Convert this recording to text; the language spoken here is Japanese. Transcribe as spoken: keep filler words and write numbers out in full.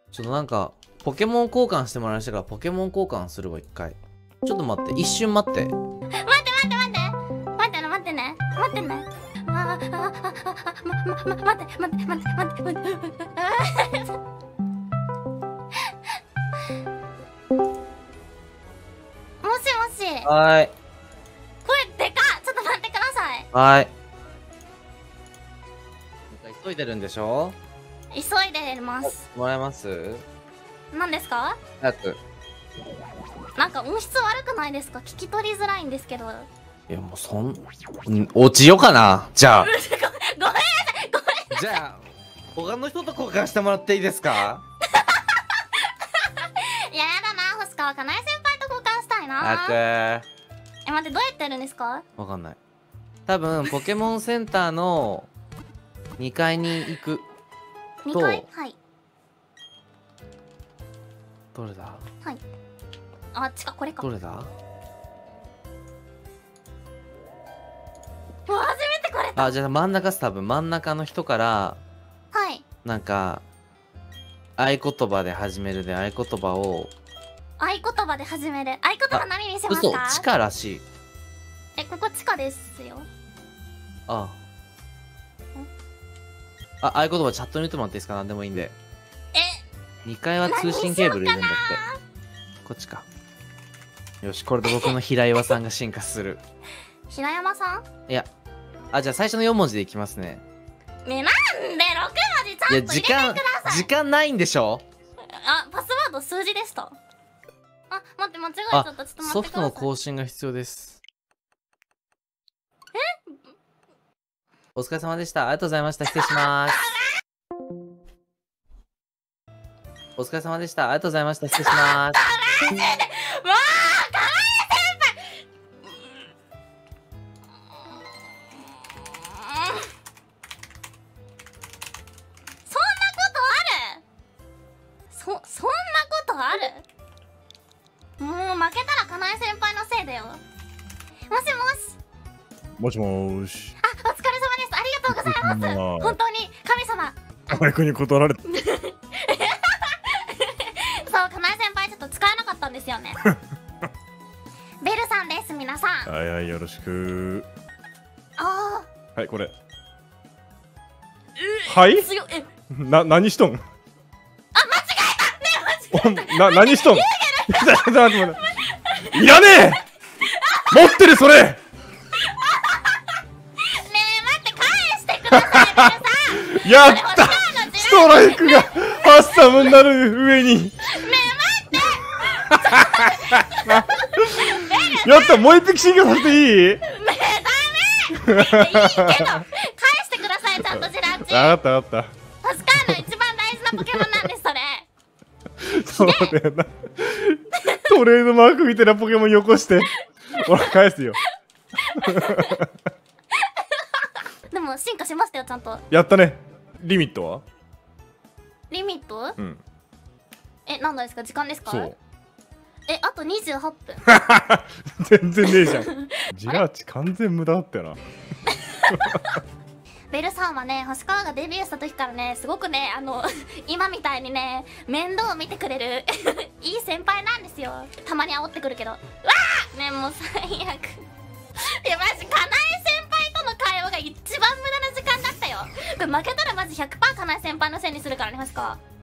ちょっとなんか、ポケモン交換してもらいましたから、ポケモン交換するわ、一回。ちょっと待って、一瞬待って。 待って待って待って待ってね待ってね待ってねあああああままま待って待って待って待って待ってもしもしはーい。 声でかっ。ちょっと待ってください。 はーい。なんか急いでるんでしょ？ 急いでます。 もらえます？ 何ですか？ 早く。 なんか音質悪くないですか？聞き取りづらいんですけど。 いやもうそん、ん落ちようかな。じゃあ。 ごめんなさいごめんなさい。 じゃあ、他の人と交換してもらっていいですか？ いややだな、星川かなえ先輩と交換したいな。 あくー。 え、待って、どうやってやるんですか？ わかんない。多分、ポケモンセンターのにかいに行く。 にかい？はい。 どれだ？ はい。あ、違う、これか。 どれだ？ もう初めてこれた。 あ、じゃあ真ん中っす。多分真ん中の人から、 はい。 なんか、合言葉で始めるで合言葉を。 合言葉で始める。合言葉何にします嘘、 か？ 地下らしい。 え、ここ地下ですよ。 ああ。あ、合言葉チャットに言ってもらっていいですか？何でもいいんで。 え、 にかいは通信ケーブルいるんだって。こっちか。よし、これで僕の平岩さんが進化する。 平山さん？ いや。あ、じゃあ最初のよん文字でいきますね。 ねえ、なんでろく文字ちゃんと入れてください。 時間ないんでしょ？ あ、パスワード数字でした。あ、待って、間違えちゃった。ちょっと待ってください。 ソフトの更新が必要です。 え？ お疲れ様でした。ありがとうございました。失礼します。お疲れ様でした。ありがとうございました。失礼します。 マジで、わあ、かわいい先輩。そんなことある？そ、そんなことある？もう負けたらかなえ先輩のせいだよ。もしもし。 もしもーし。 あ、お疲れ様です。ありがとうございます。本当に神様。 河合くんに断られた。 そう、かなえ先輩ちょっと使えなかったんですよね。ベルさんです、皆さん。 はいはい、よろしく。 あはい、これ。はいあ、強い。え、 な、何しとん？ あ、間違えた。ね、間違えた。 おな、何しとん？ちょっと待って待って。いらねえ。持ってるそれ。 ねえ、待って、返してください、ベルさん。 やった。ストライクがハッサムになる上に。 ねえ、待って。 やった、もう一匹進化させていい？ ねえ、ダメ。いいけど、返してください、ちゃんとジラッチ。 分かった分かっパスカーの一番大事なポケモンなんです、それ。 た。そうだよな。トレードマークみたいなポケモンよこして。ほら、返すよ。 でも進化しましたよ、ちゃんと。 やったね。リミットは？ リミット？ うん。 え、何なんですか？時間ですか？ そう。 え、あとにじゅうはっぷん。 全然ねえじゃん。ジラーチ完全無駄だったよな。 ベルさんはね、星川がデビューした時からね、すごくね、あの今みたいにね、面倒を見てくれるいい先輩なんですよ。たまに煽ってくるけど、うわーね、もう最悪。いやマジ、かなえ先輩との会話が一番無駄な時間だったよ。これ負けたらマジ ひゃくパーセント かなえ先輩のせいにするからね、星川。